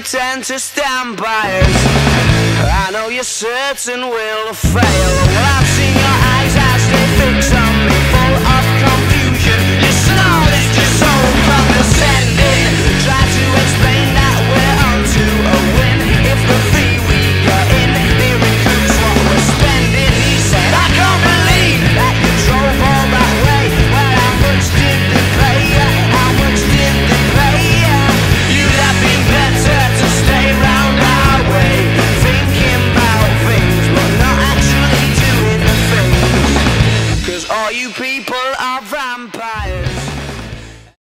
pretend to stand by us. I know you're certain we'll fail. Well, I've seen your eyes as they fix on me, full of confidence.